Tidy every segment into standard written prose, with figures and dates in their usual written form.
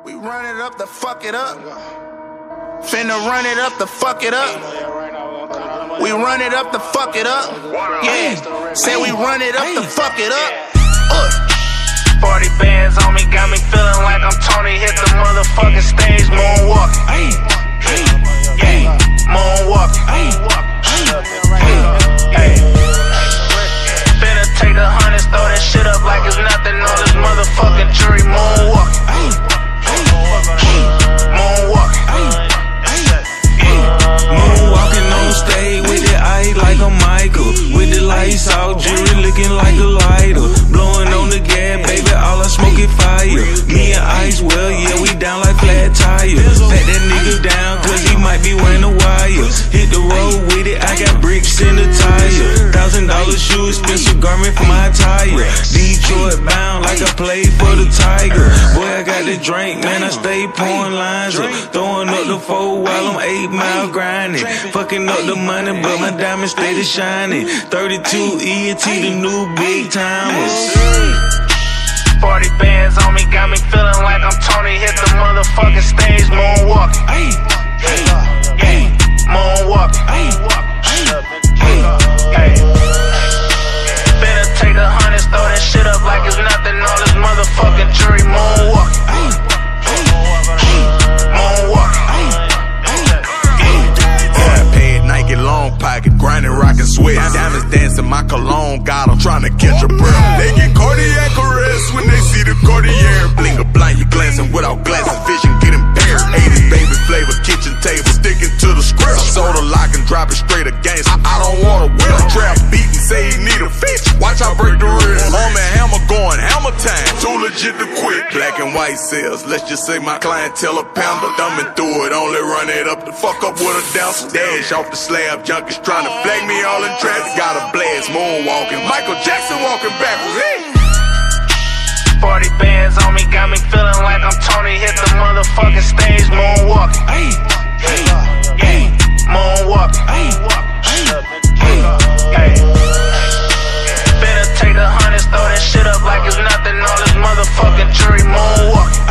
We run it up to fuck it up. Finna run it up to fuck it up. We run it up to fuck it up. Yeah, say we run it up to fuck it up. 40 bands on me, got me feeling like I'm Tony. Hit the motherfucking stage, moonwalking. Yeah, moonwalking. Finna take the hundreds, throw that shit up like it's nothing on this motherfucking jury, moonwalking. Moonwalking on stage with the ice like a Michael. With the lights out, jury looking like a lighter. Blowing on the gas, baby, all I smoke is fire. Me and Ice, well, yeah, we down like flat tires. Pat that nigga down, cause he might be wearing a wire. Hit the road with it, I got bricks in the tire. $1,000 shoes, expensive garment for my attire. Detroit bound like I played for the Tiger. Boy, I got the drink, man, I stay pouring lines up. Throwing up the 4 while I'm 8 mile grinding. Fucking up the money, but my diamonds stay to shining. 32 ENT, the new big timers. 40 bands on me, got me feeling like I'm Tony. Hit the motherfucking stage, moonwalking. Yeah, moonwalking. Finna take the hundreds, throw that shit up like it's nothing on this motherfucking jury, moonwalking. Nike long pocket, grinding, rockin' sweat. Diamonds dancing, my cologne got 'em trying to catch a breath. They get cardiac arrest when they see the Cartier. Bling a blind, you glancing without glasses, vision get impaired. 80s baby flavor, kitchen table, sticking to the script. Soda lock and drop it straight against. I don't wanna whip. Trap beat and say he need a fix. Watch I break the wrist. Arm and hammer going hammer time. Too legit to quit. Black and white sales, let's just say my clientele a pounder. Thumbing through it, only run it up to fuck up with a down. Dash off the slab, junkies trying to flag me all in traffic. Got a blast, moonwalking. Michael Jackson walking backwards. Hey. 40 bands on me, got me feeling like I'm Tony. Hit the motherfucking stage, moonwalking. Yeah, moonwalking. Finna take the hundreds, throw that shit up like it's nothing on this motherfucking jury, moonwalking.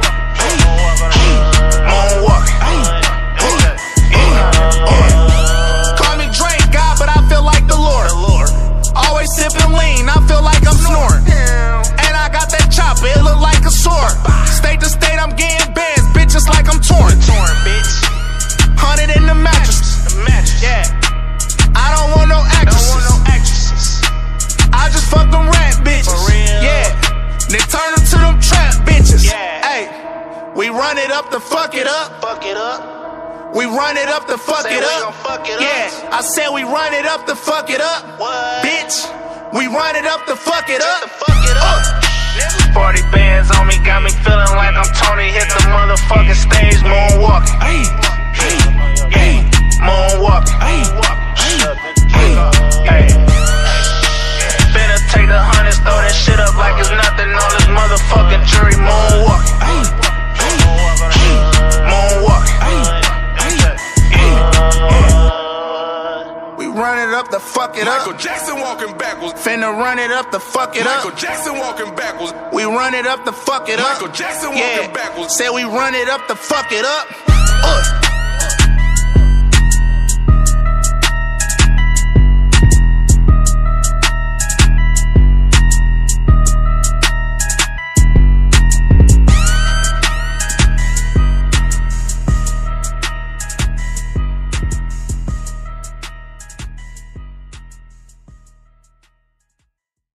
Call me Drake, God, but I feel like the Lord. Always sipping lean, I feel like I'm snoring. And I got that chopper, it look like a sword. State to state, I'm getting bands, bitches like I'm torn. 100 in the mattress. Yeah. I don't want no actresses. I just fuck them rap bitches. Yeah. Then turn them to them trap bitches. Hey, we run it up to fuck it up. We run it up to fuck it up. Yeah, I said we run it up to fuck it up. Bitch, we run it up to fuck it up. 40 bands on me, got me feeling like I'm Tony. Hit the motherfucking stage, moonwalking. Yeah, moonwalking. Finna take the hundreds, throw that shit up like it's nothing on this motherfucking jury, moonwalking. Run it up to fuck it up. Michael Jackson walking backwards. Finna run it up to fuck it up. Michael Jackson walking backwards. We run it up to fuck it up. Michael Jackson walking backwards. Say we run it up to fuck it up.